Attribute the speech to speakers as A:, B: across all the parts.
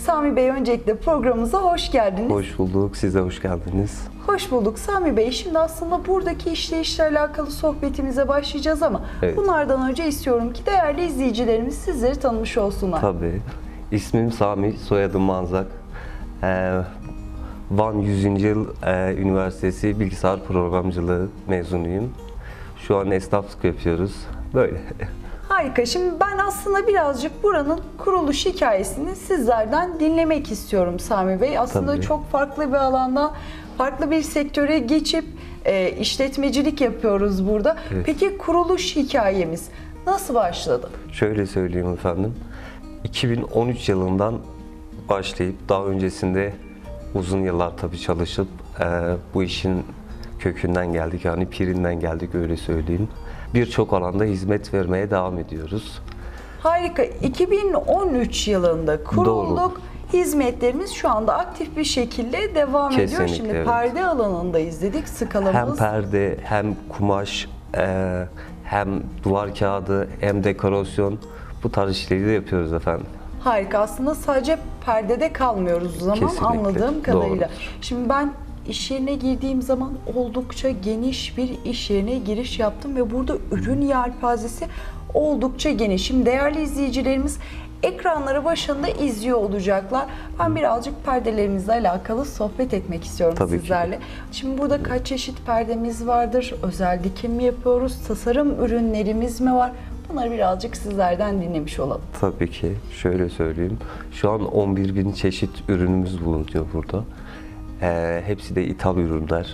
A: Sami Bey, öncelikle programımıza hoş geldiniz.
B: Hoş bulduk, siz de hoş geldiniz.
A: Hoş bulduk Sami Bey. Şimdi aslında buradaki işleyişle alakalı sohbetimize başlayacağız ama
B: Evet.
A: bunlardan önce istiyorum ki değerli izleyicilerimiz sizleri tanımış olsunlar.
B: Tabii. İsmim Sami, soyadım Manzak. Van 100. Yıl Üniversitesi Bilgisayar Programcılığı mezunuyum. Şu an esnaflık yapıyoruz. Böyle.
A: Harika. Şimdi ben aslında birazcık buranın kuruluş hikayesini sizlerden dinlemek istiyorum Sami Bey. Aslında
B: Tabii.
A: çok farklı bir alanda, farklı bir sektöre geçip işletmecilik yapıyoruz burada.
B: Evet.
A: Peki kuruluş hikayemiz nasıl başladı?
B: Şöyle söyleyeyim efendim. 2013 yılından başlayıp daha öncesinde uzun yıllar tabii çalışıp bu işin kökünden geldik, yani pirinden geldik, öyle söyleyeyim. Birçok alanda hizmet vermeye devam ediyoruz.
A: Harika. 2013 yılında kurulduk.
B: Doğru.
A: Hizmetlerimiz şu anda aktif bir şekilde devam ediyor.
B: Kesinlikle,
A: Şimdi
B: evet.
A: perde alanındayız dedik. Skalamız.
B: Hem perde, hem kumaş, hem duvar kağıdı, hem dekorasyon, bu tarz işleri de yapıyoruz efendim.
A: Harika. Aslında sadece perdede kalmıyoruz o zaman,
B: Kesinlikle.
A: anladığım kadarıyla.
B: Doğrudur.
A: Şimdi ben iş yerine girdiğim zaman oldukça geniş bir iş yerine giriş yaptım ve burada ürün yelpazesi oldukça geniş. Şimdi değerli izleyicilerimiz ekranları başında izliyor olacaklar. Ben birazcık perdelerimizle alakalı sohbet etmek istiyorum
B: Tabii ki.
A: sizlerle. Şimdi burada kaç çeşit perdemiz vardır? Özel dikim mi yapıyoruz? Tasarım ürünlerimiz mi var? Bunları birazcık sizlerden dinlemiş olalım.
B: Tabii ki. Şöyle söyleyeyim. Şu an 11.000 çeşit ürünümüz bulunuyor burada. Hepsi de ithal ürünler.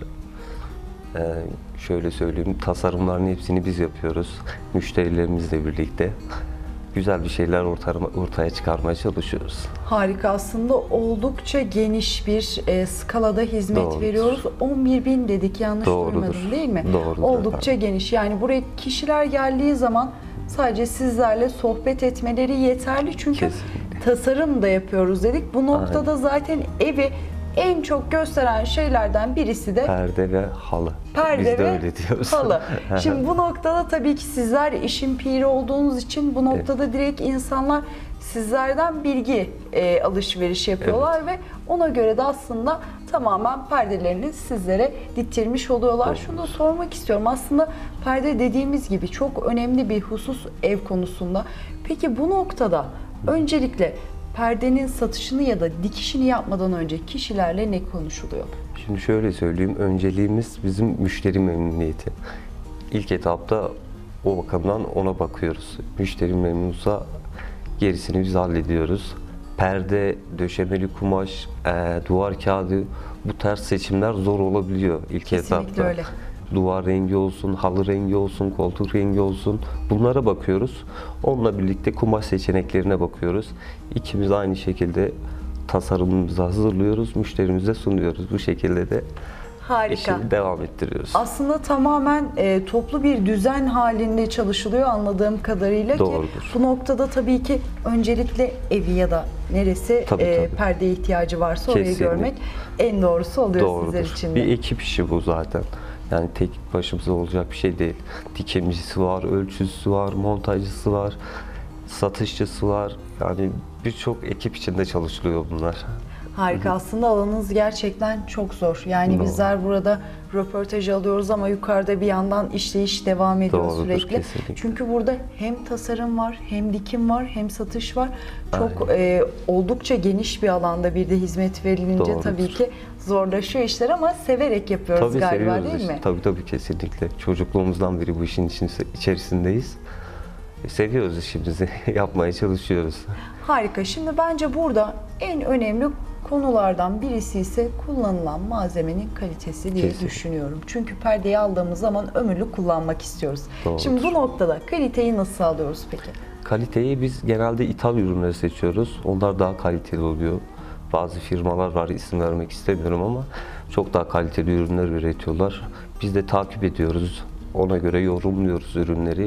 B: Şöyle söyleyeyim, tasarımların hepsini biz yapıyoruz. Müşterilerimizle birlikte. Güzel bir şeyler ortaya çıkarmaya çalışıyoruz.
A: Harika, aslında oldukça geniş bir skalada hizmet
B: Doğrudur.
A: veriyoruz. 11.000 dedik, yanlış
B: Doğrudur.
A: duymadım değil mi?
B: Doğrudur
A: Oldukça
B: efendim.
A: geniş. Yani buraya kişiler geldiği zaman sadece sizlerle sohbet etmeleri yeterli. Çünkü
B: Kesinlikle.
A: tasarım da yapıyoruz dedik. Bu noktada zaten evi en çok gösteren şeylerden birisi de
B: Perde ve halı.
A: perde
B: Biz de
A: ve
B: öyle diyoruz.
A: halı. Şimdi bu noktada tabii ki sizler işin piri olduğunuz için bu noktada direkt insanlar sizlerden bilgi alışveriş yapıyorlar ve ona göre de aslında tamamen perdelerini sizlere diktirmiş oluyorlar.
B: Doğru.
A: Şunu da sormak istiyorum. Aslında perde dediğimiz gibi çok önemli bir husus ev konusunda. Peki bu noktada öncelikle perdenin satışını ya da dikişini yapmadan önce kişilerle ne konuşuluyor?
B: Şimdi şöyle söyleyeyim, önceliğimiz bizim müşteri memnuniyeti. İlk etapta o bakımdan ona bakıyoruz. Müşteri memnunsa gerisini biz hallediyoruz. Perde, döşemeli kumaş, duvar kağıdı, bu tarz seçimler zor olabiliyor ilk
A: Kesinlikle
B: etapta.
A: öyle.
B: Duvar rengi olsun, halı rengi olsun, koltuk rengi olsun, bunlara bakıyoruz. Onunla birlikte kumaş seçeneklerine bakıyoruz. İkimiz aynı şekilde tasarımımızı hazırlıyoruz, müşterimize sunuyoruz. Bu şekilde de
A: Harika.
B: işi devam ettiriyoruz.
A: Aslında tamamen toplu bir düzen halinde çalışılıyor anladığım kadarıyla ki
B: Doğrudur.
A: bu noktada tabii ki öncelikle evi ya da neresi
B: Tabii.
A: perdeye ihtiyacı varsa orayı
B: Kesinlikle.
A: görmek en doğrusu oluyor sizler
B: Doğrudur.
A: için de.
B: Bir ekip işi bu zaten. Yani tek başımıza olacak bir şey değil. Dikimcisi var, ölçüsü var, montajcısı var, satışçısı var. Yani birçok ekip içinde çalışılıyor bunlar.
A: Harika. Aslında alanınız gerçekten çok zor. Yani
B: Doğru.
A: bizler burada röportaj alıyoruz ama yukarıda bir yandan işleyiş devam ediyor
B: Doğrudur,
A: sürekli.
B: kesinlikle.
A: Çünkü burada hem tasarım var, hem dikim var, hem satış var. Çok oldukça geniş bir alanda bir de hizmet verilince
B: Doğrudur.
A: tabii ki zorlaşıyor işler ama severek yapıyoruz
B: Tabii
A: galiba,
B: seviyoruz
A: değil
B: işte.
A: mi?
B: Tabii kesinlikle. Çocukluğumuzdan beri bu işin içerisindeyiz. Seviyoruz işimizi, yapmaya çalışıyoruz.
A: Harika. Şimdi bence burada en önemli konulardan birisi ise kullanılan malzemenin kalitesi diye
B: Kesinlikle.
A: düşünüyorum. Çünkü perdeyi aldığımız zaman ömürlük kullanmak istiyoruz.
B: Doğrudur.
A: Şimdi bu noktada kaliteyi nasıl sağlıyoruz peki?
B: Kaliteyi biz genelde ithal ürünleri seçiyoruz. Onlar daha kaliteli oluyor. Bazı firmalar var, isim vermek istemiyorum ama çok daha kaliteli ürünler üretiyorlar. Biz de takip ediyoruz. Ona göre yorumluyoruz ürünleri.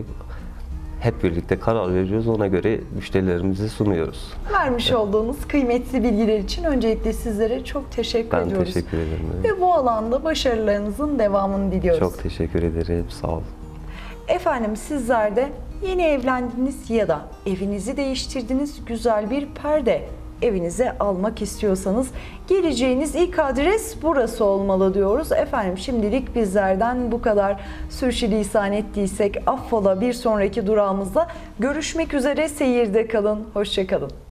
B: Hep birlikte karar veriyoruz. Ona göre müşterilerimize sunuyoruz.
A: Vermiş olduğunuz kıymetli bilgiler için öncelikle sizlere çok teşekkür
B: Ben
A: ediyoruz.
B: teşekkür ederim.
A: Ve bu alanda başarılarınızın devamını diliyoruz.
B: Çok teşekkür ederim. Sağ olun.
A: Efendim, sizler de yeni evlendiniz ya da evinizi değiştirdiniz, güzel bir perde evinize almak istiyorsanız geleceğiniz ilk adres burası olmalı diyoruz. Efendim şimdilik bizlerden bu kadar. Sürçülisan ettiysek affola, bir sonraki durağımızda görüşmek üzere, seyirde kalın. Hoşça kalın.